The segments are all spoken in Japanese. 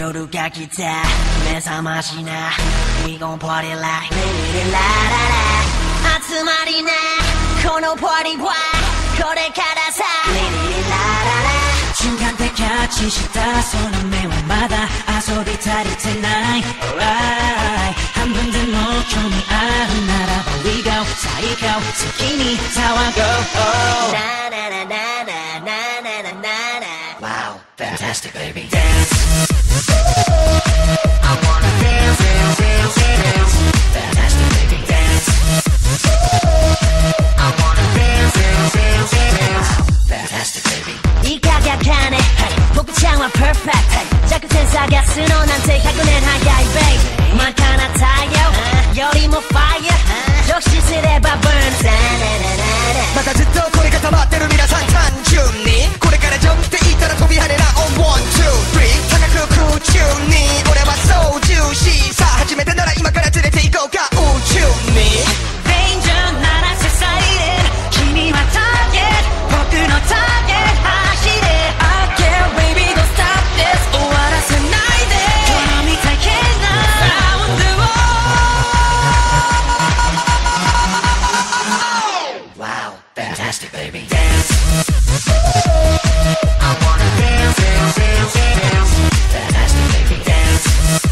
夜が来た目覚ましな We gon' party like リリリラララ集まりなこのパーティーはこれからさリリリラララ瞬間でキャッチしたその目はまだ遊び足りてない Alright 半分でも興味あるならば We go 最高好きに騒ごう Na na na na na na na na na Wow fantastic baby Dance I wanna dance dance dance dance Fantastic baby dance I wanna dance dance dance dance Fantastic baby いかがかね僕ちゃんは perfect 弱点探すのなんて100年早い babe 真っ赤な太陽よりも fire 直視すれば burn またずっとこれが溜まってる皆さん単純にこれからジョンって言ったら飛び跳ねな On 1, 2, 3高く空中に俺は操縦士さあ初めてなら今から連れて行こうか宇宙に Danger 鳴らせサイレン君はターゲット僕のターゲット走れ I care baby don't stop this 終わらせないでこのみたいなサウンドを Wow fantastic baby dance I wanna dance dance dance dance Fantastic baby dance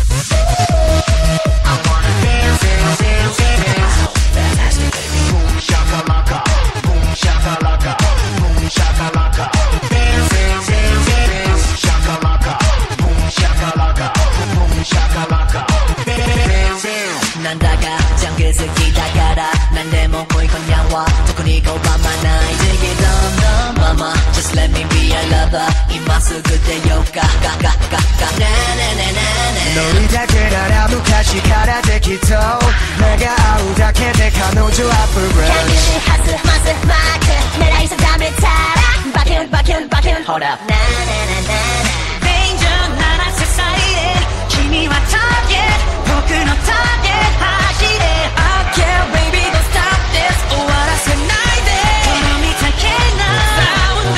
I wanna dance dance dance dance Fantastic baby Boom shakalaka Boom shakalaka Boom shakalaka Dance dance dance dance Shakalaka Boom shakalaka Boom shakalaka Dance dance なんだかジャングル好きだから何でも恋今夜は特に拒まない Dig it on the mama Just let me be a lover 今すぐ出ようかガガガガなななななノリだけなら昔からできそう目が合うだけで彼女アップグレード Can youハスマスマーク狙い定めたらバキュンバキュンバキュン Hold up ななななな Danger 鳴らせサイレン君はターゲット僕のターゲット走れ I care baby don't stop this 終わらせないでこのみたいなサウン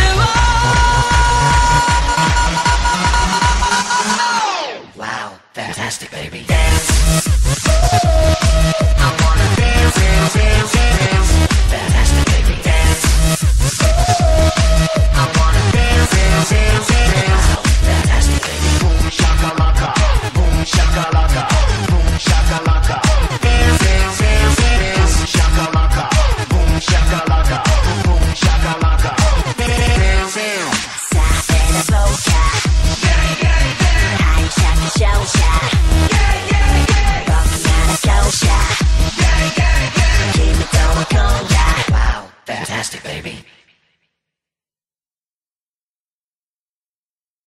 ドを Wow fantastic baby